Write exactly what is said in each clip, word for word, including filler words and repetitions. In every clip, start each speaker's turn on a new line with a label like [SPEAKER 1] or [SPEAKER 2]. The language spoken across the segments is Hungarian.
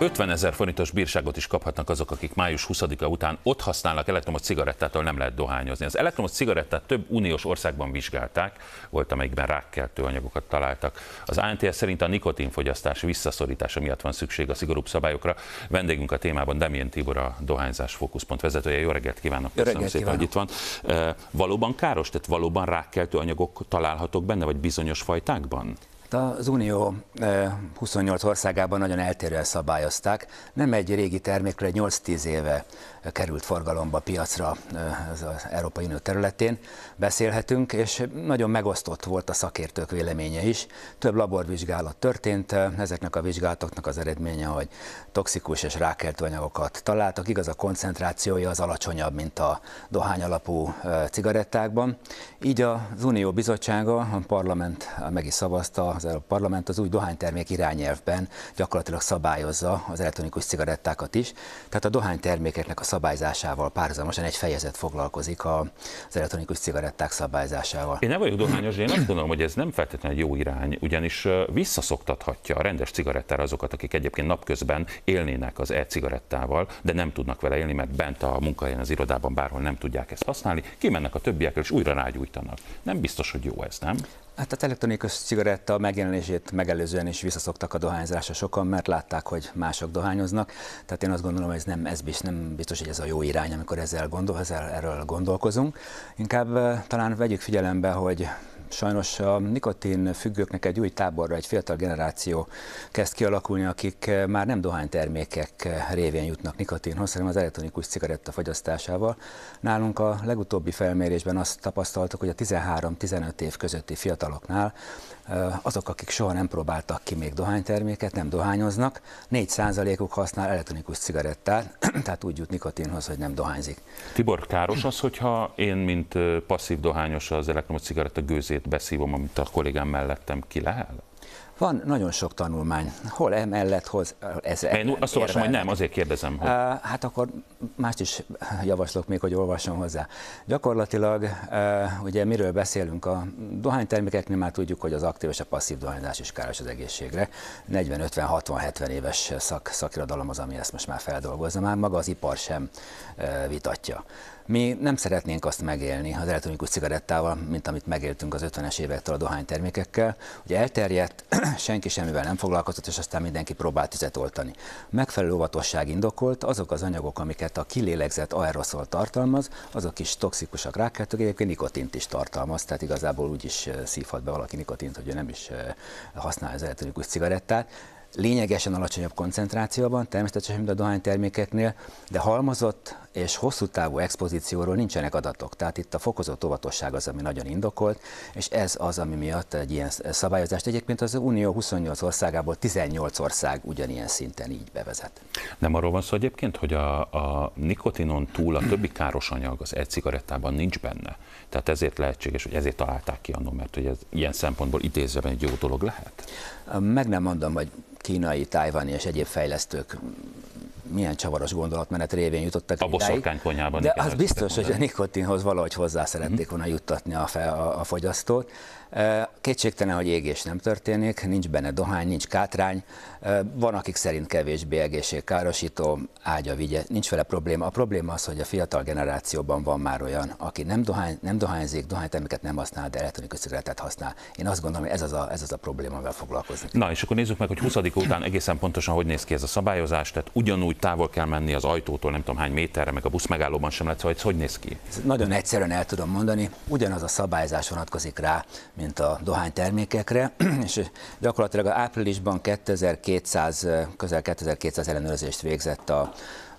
[SPEAKER 1] ötvenezer forintos bírságot is kaphatnak azok, akik május huszadika után ott használnak elektromos cigarettától, nem lehet dohányozni. Az elektromos cigarettát több uniós országban vizsgálták, volt, amelyikben rákkeltő anyagokat találtak. Az á en té es szerint a nikotinfogyasztás visszaszorítása miatt van szükség a szigorúbb szabályokra. Vendégünk a témában Demjén Tibor, a Dohányzás Fókuszpont vezetője. Jó reggelt kívánok!
[SPEAKER 2] Jó reggelt
[SPEAKER 1] szépen, hogy itt van. E, valóban káros, tehát valóban rákkeltő anyagok találhatók benne, vagy bizonyos fajtákban?
[SPEAKER 2] Az Unió huszonnyolc országában nagyon eltérően szabályozták. Nem egy régi termékről, egy nyolc-tíz éve került forgalomba piacra az Európai Unió területén beszélhetünk, és nagyon megosztott volt a szakértők véleménye is. Több laborvizsgálat történt, ezeknek a vizsgálatoknak az eredménye, hogy toxikus és rákkeltő anyagokat találtak. Igaz, a koncentrációja az alacsonyabb, mint a dohány alapú cigarettákban. Így az Unió bizottsága, a parlament meg is szavazta, az Európai Parlament az új dohánytermék irányelvben gyakorlatilag szabályozza az elektronikus cigarettákat is. Tehát a dohánytermékeknek a szabályzásával párhuzamosan egy fejezet foglalkozik az elektronikus cigaretták szabályzásával.
[SPEAKER 1] Én nem vagyok dohányos, de én azt gondolom, hogy ez nem feltétlenül egy jó irány, ugyanis visszaszoktathatja a rendes cigarettára azokat, akik egyébként napközben élnének az e-cigarettával, de nem tudnak vele élni, mert bent a munkahelyen, az irodában, bárhol nem tudják ezt használni, kimennek a többiekről és újra rágyújtanak. Nem biztos, hogy jó ez, nem?
[SPEAKER 2] Hát az elektronikus cigaretta megjelenését megelőzően is visszaszoktak a dohányzásra sokan, mert látták, hogy mások dohányoznak. Tehát én azt gondolom, hogy ez nem, ez nem biztos, hogy ez a jó irány, amikor ezzel gondol, ezzel, erről gondolkozunk. Inkább talán vegyük figyelembe, hogy sajnos a nikotin függőknek egy új táborra, egy fiatal generáció kezd kialakulni, akik már nem dohánytermékek révén jutnak nikotinhoz, hanem az elektronikus cigaretta fogyasztásával. Nálunk a legutóbbi felmérésben azt tapasztaltuk, hogy a tizenhárom-tizenöt év közötti fiataloknál azok, akik soha nem próbáltak ki még dohányterméket, nem dohányoznak, négy százalékuk használ elektronikus cigarettát, tehát úgy jut nikotinhoz, hogy nem dohányzik.
[SPEAKER 1] Tibor, káros az, hogyha én, mint passzív dohányos az elektromos cigaretta gőzét beszívom, amit a kollégám mellettem kilehel?
[SPEAKER 2] Van nagyon sok tanulmány, hol emellett hoz ez.
[SPEAKER 1] Én azt olvasom, hogy nem, azért kérdezem. Hogy...
[SPEAKER 2] Hát akkor mást is javaslok még, hogy olvasson hozzá. Gyakorlatilag ugye miről beszélünk, a dohánytermékeknél már tudjuk, hogy az aktív és a passzív dohányzás is káros az egészségre. negyven, ötven, hatvan, hetven éves szak, szakirodalom az, ami ezt most már feldolgozza, már maga az ipar sem vitatja. Mi nem szeretnénk azt megélni az elektronikus cigarettával, mint amit megéltünk az ötvenes évektől a dohánytermékekkel. Ugye elterjedt, senki semmivel nem foglalkozott, és aztán mindenki próbált tüzet oltani. Megfelelő óvatosság indokolt, azok az anyagok, amiket a kilélegzett aeroszol tartalmaz, azok is toxikusak, rákkeltők, egyébként nikotint is tartalmaz, tehát igazából úgy is szívhat be valaki nikotint, hogy ő nem is használja az elektronikus cigarettát. Lényegesen alacsonyabb koncentrációban, természetesen, mint a dohánytermékeknél, de halmozott és hosszú távú expozícióról nincsenek adatok. Tehát itt a fokozott óvatosság az, ami nagyon indokolt, és ez az, ami miatt egy ilyen szabályozást egyébként az Unió huszonnyolc országából tizennyolc ország ugyanilyen szinten így bevezet.
[SPEAKER 1] Nem arról van szó egyébként, hogy a, a nikotinon túl a többi káros anyag az e-cigarettában nincs benne. Tehát ezért lehetséges, hogy ezért találták ki annól, mert hogy ez ilyen szempontból idézve egy jó dolog lehet?
[SPEAKER 2] Meg nem mondom, hogy kínai, tájvani és egyéb fejlesztők milyen csavaros gondolatmenet révén jutottak
[SPEAKER 1] a boszorkánykonyhában.
[SPEAKER 2] De az biztos, hogy a nikotinhoz valahogy hozzá szerették volna juttatni a, a, a fogyasztót. Kétségtelen, hogy égés nem történik, nincs benne dohány, nincs kátrány, van, akik szerint kevésbé egészségkárosító, ágya, vigye, nincs vele probléma. A probléma az, hogy a fiatal generációban van már olyan, aki nem, dohány, nem dohányzik, dohányterméket nem használ, de elektronikus cigarettát használ. Én azt gondolom, hogy ez az a, ez az a probléma, amivel foglalkozni.
[SPEAKER 1] Na, és akkor nézzük meg, hogy huszadika után egészen pontosan hogy néz ki ez a szabályozás, tehát ugyanúgy távol kell menni az ajtótól, nem tudom hány méterre, meg a buszmegállóban sem lehet, hogy hogy néz ki?
[SPEAKER 2] Ez nagyon egyszerűen el tudom mondani, ugyanaz a szabályzás vonatkozik rá, mint a dohánytermékekre, és gyakorlatilag áprilisban kétezer-kétszáz, közel kétezer-kétszáz ellenőrzést végzett a,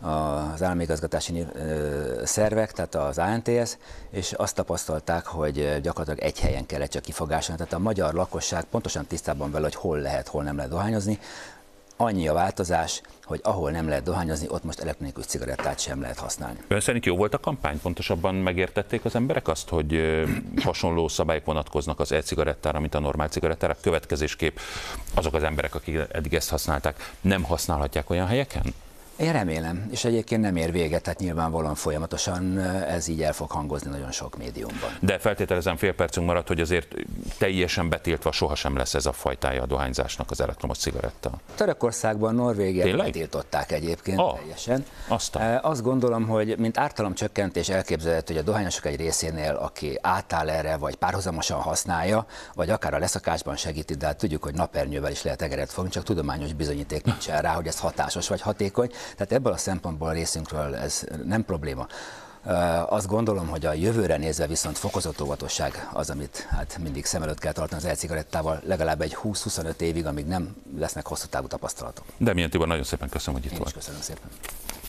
[SPEAKER 2] az államigazgatási szervek, tehát az á en té es, és azt tapasztalták, hogy gyakorlatilag egy helyen kellett csak kifogásolni, tehát a magyar lakosság pontosan tisztában vele, hogy hol lehet, hol nem lehet dohányozni. Annyi a változás, hogy ahol nem lehet dohányozni, ott most elektronikus cigarettát sem lehet használni.
[SPEAKER 1] Ön szerint jó volt a kampány? Pontosabban megértették az emberek azt, hogy hasonló szabályok vonatkoznak az e-cigarettára, mint a normál cigarettára? Következésképp azok az emberek, akik eddig ezt használták, nem használhatják olyan helyeken?
[SPEAKER 2] Én remélem, és egyébként nem ér véget, tehát nyilvánvalóan folyamatosan ez így el fog hangozni nagyon sok médiumban.
[SPEAKER 1] De feltételezem, fél percünk maradt, hogy azért teljesen betiltva sohasem lesz ez a fajtája a dohányzásnak, az elektromos cigaretta.
[SPEAKER 2] Törökországban, Norvégiában betiltották egyébként ah, teljesen.
[SPEAKER 1] Aztán.
[SPEAKER 2] Azt gondolom, hogy mint ártalomcsökkentés elképzelhető, hogy a dohányosok egy részénél, aki átáll erre, vagy párhuzamosan használja, vagy akár a leszakásban segíti, de hát tudjuk, hogy napernyővel is lehet egeret fogni, csak tudományos bizonyíték nincsen rá, hogy ez hatásos vagy hatékony. Tehát ebből a szempontból a részünkről ez nem probléma. Azt gondolom, hogy a jövőre nézve viszont fokozott óvatosság az, amit hát mindig szem előtt kell tartani az e-cigarettával, legalább egy húsz-huszonöt évig, amíg nem lesznek hosszú távú tapasztalatok.
[SPEAKER 1] Demjén Tibor, nagyon szépen köszönöm, hogy itt
[SPEAKER 2] Én
[SPEAKER 1] volt.
[SPEAKER 2] is köszönöm szépen.